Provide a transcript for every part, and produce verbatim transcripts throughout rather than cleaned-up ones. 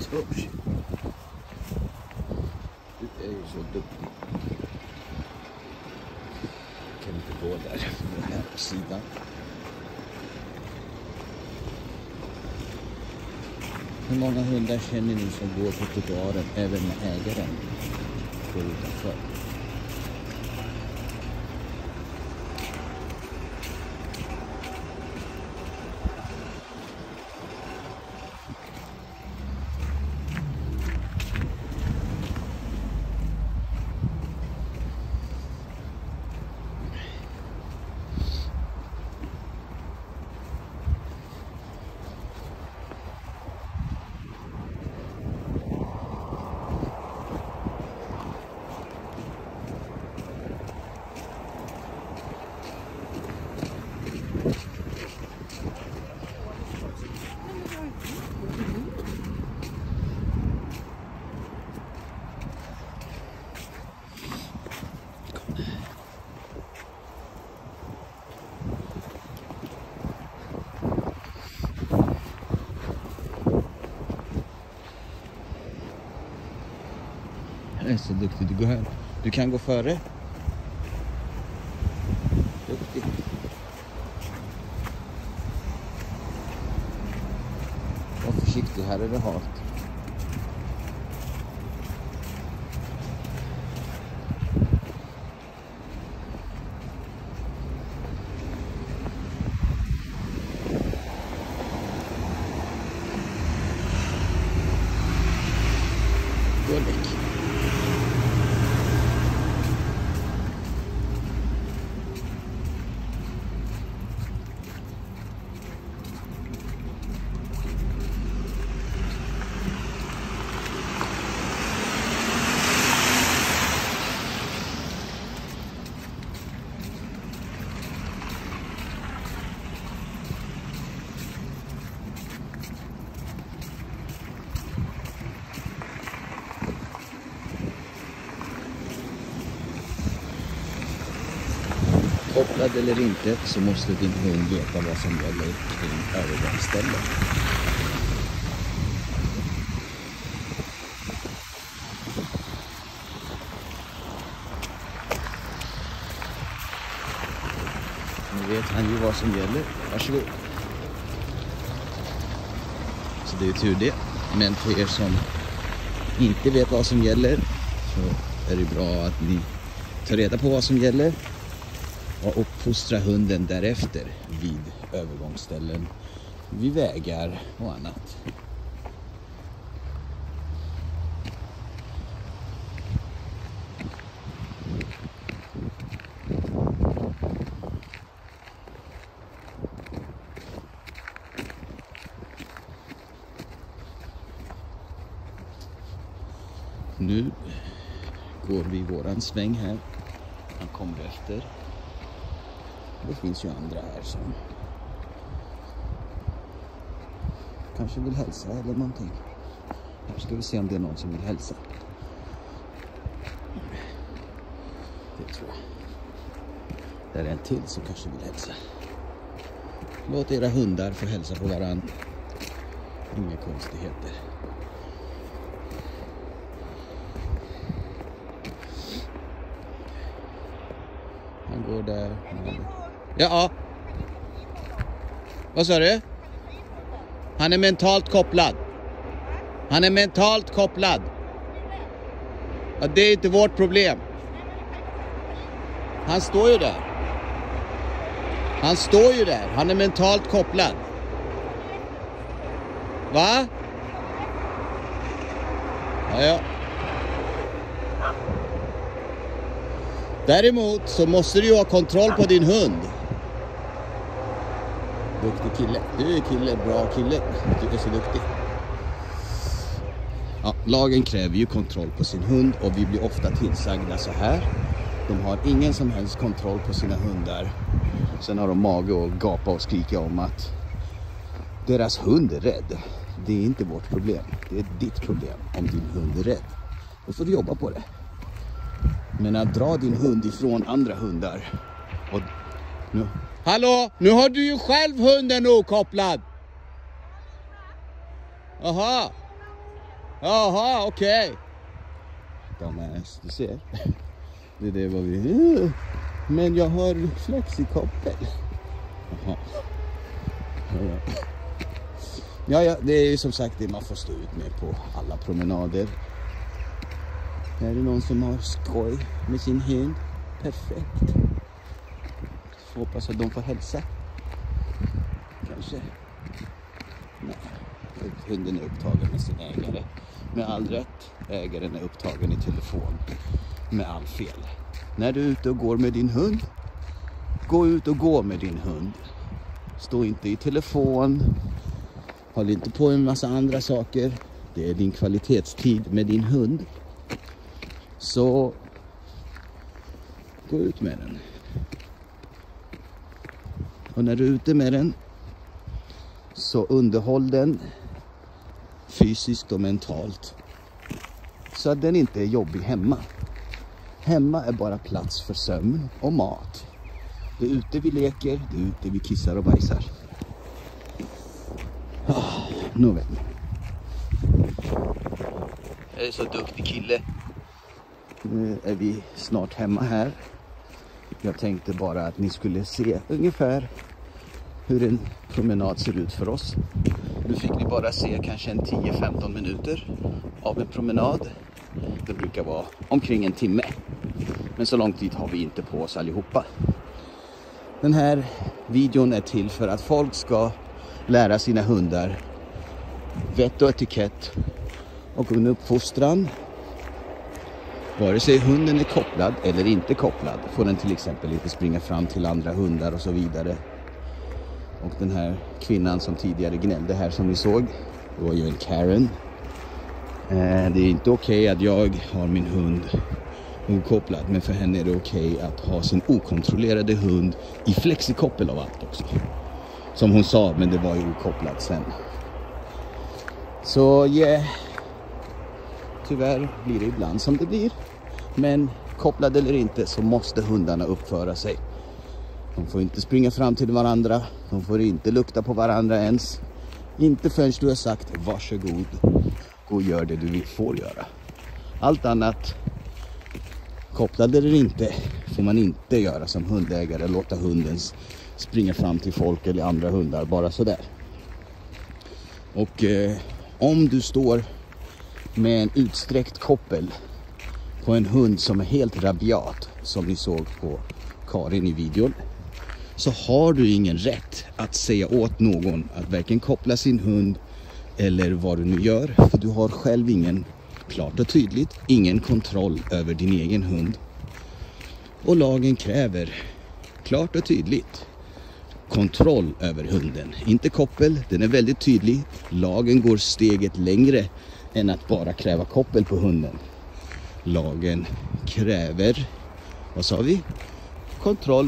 törs. Du är ju så duktig. Jag kan inte gå där på här på sidan. Hur många hundar känner ni som går på trottoaren även med ägaren går utanför? Du är så duktig, du går här. Du kan gå före. Duktig. Var försiktig, här är det halt. Gullig. Kopplad eller inte så måste din hund veta vad som gäller kring övergångsställen. Nu vet han ju vad som gäller. Varsågod. Så det är ju tur det. Men för er som inte vet vad som gäller så är det bra att ni tar reda på vad som gäller. Och uppfostra hunden därefter vid övergångsställen, vid vägar och annat. Nu går vi våran sväng här. Han kommer efter. Det finns ju andra här som kanske vill hälsa eller någonting. Här ska vi se om det är någon som vill hälsa. Det tror jag. Där är en till som kanske vill hälsa. Låt era hundar få hälsa på varandra. Inga konstigheter. Han går där. Ja. Vad sa du? Han är mentalt kopplad. Han är mentalt kopplad. Ja, det är inte vårt problem. Han står ju där. Han står ju där. Han är mentalt kopplad. Va? Ja, ja. Däremot så måste du ju ha kontroll på din hund. Duktig kille. Du är kille, bra kille. Du är så duktig. Ja, lagen kräver ju kontroll på sin hund och vi blir ofta tillsagda så här. De har ingen som helst kontroll på sina hundar. Sen har de mage att gapa och skrika om att deras hund är rädd. Det är inte vårt problem. Det är ditt problem om din hund är rädd. Då får du jobba på det. Men att dra din hund ifrån andra hundar. Och nu. Hallå, nu har du ju själv hunden okopplad. Aha. Jaha, okej. Okay. De är, du ser. Det är det vad vi... Men jag har flexikoppel. Jaha. Ja. Ja, ja, det är ju som sagt det man får stå ut med på alla promenader. Är det någon som har skoj med sin hund? Perfekt. Får hoppas att de får hälsa. Kanske. Nej, hunden är upptagen med sin ägare. Med all rätt. Ägaren är upptagen i telefon. Med all fel. När du är ute och går med din hund, gå ut och gå med din hund. Stå inte i telefon. Håll inte på med en massa andra saker. Det är din kvalitetstid med din hund. Så gå ut med den. Och när du är ute med den, så underhåll den fysiskt och mentalt. Så att den inte är jobbig hemma. Hemma är bara plats för sömn och mat. Det är ute vi leker, det är ute vi kissar och bajsar. Ah, nu vet ni. Jag är så duktig kille. Nu är vi snart hemma här. Jag tänkte bara att ni skulle se ungefär hur en promenad ser ut för oss. Nu fick ni bara se kanske en tio till femton minuter av en promenad. Det brukar vara omkring en timme. Men så lång tid har vi inte på oss allihopa. Den här videon är till för att folk ska lära sina hundar vett och etikett och en uppfostran. Vare sig hunden är kopplad eller inte kopplad får den till exempel inte springa fram till andra hundar och så vidare. Och den här kvinnan som tidigare gnällde här som ni såg, det var ju en Karen. Det är inte okej att jag har min hund okopplad, men för henne är det okej att ha sin okontrollerade hund i flexikoppel av allt också. Som hon sa, men det var ju okopplat sen. Så ja, yeah. Tyvärr blir det ibland som det blir. Men kopplad eller inte så måste hundarna uppföra sig. De får inte springa fram till varandra. De får inte lukta på varandra ens. Inte förrän du har sagt varsågod. Gå och gör det du får göra. Allt annat, kopplad eller inte, får man inte göra som hundägare. Låta hunden springa fram till folk eller andra hundar bara sådär. Och eh, om du står med en utsträckt koppel på en hund som är helt rabiat, som ni såg på Karin i videon, så har du ingen rätt att säga åt någon att varken koppla sin hund eller vad du nu gör, för du har själv ingen, klart och tydligt, ingen kontroll över din egen hund. Och lagen kräver klart och tydligt kontroll över hunden, inte koppel. Den är väldigt tydlig. Lagen går steget längre än att bara kräva koppel på hunden. Lagen kräver, vad sa vi? Kontroll.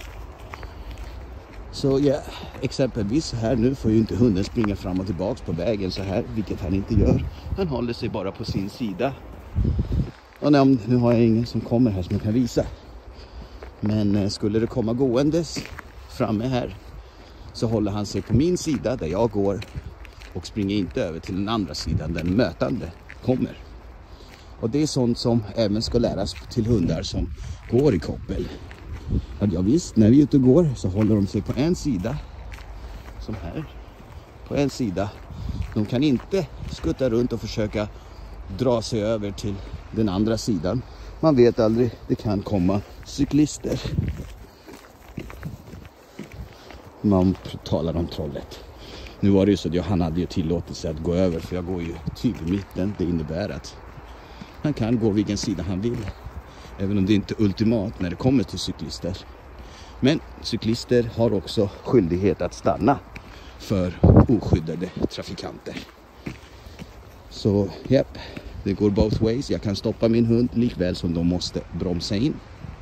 Så ja, exempelvis här nu får ju inte hunden springa fram och tillbaks på vägen så här, vilket han inte gör. Han håller sig bara på sin sida. Och nu, nu har jag ingen som kommer här som jag kan visa. Men skulle det komma gåendes framme här, så håller han sig på min sida där jag går och springer inte över till den andra sidan där den mötande kommer. Och det är sånt som även ska läras till hundar som går i koppel. Att ja visst, när vi är ute och går så håller de sig på en sida, som här, på en sida. De kan inte skutta runt och försöka dra sig över till den andra sidan. Man vet aldrig, det kan komma cyklister. Man talar om trollet. Nu var det ju så att jag, han hade ju tillåtelse att gå över, för jag går ju typ i mitten. Det innebär att han kan gå vilken sida han vill. Även om det inte är ultimat när det kommer till cyklister. Men cyklister har också skyldighet att stanna för oskyddade trafikanter. Så japp, det går both ways. Jag kan stoppa min hund likväl som de måste bromsa in.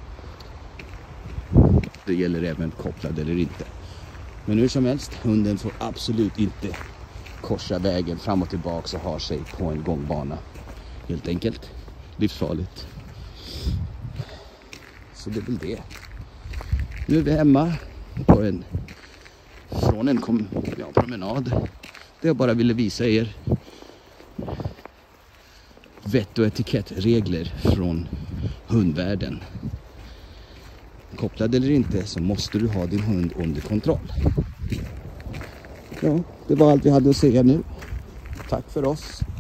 Det gäller även kopplad eller inte. Men hur som helst, hunden får absolut inte korsa vägen fram och tillbaka och ha sig på en gångbana. Helt enkelt. Livsfarligt. Så det är väl det. Nu är vi hemma på en, från en kom, ja, promenad. Det jag bara ville visa er vett och etikettregler från hundvärlden. Kopplad eller inte så måste du ha din hund under kontroll. Ja, det var allt vi hade att säga nu. Tack för oss.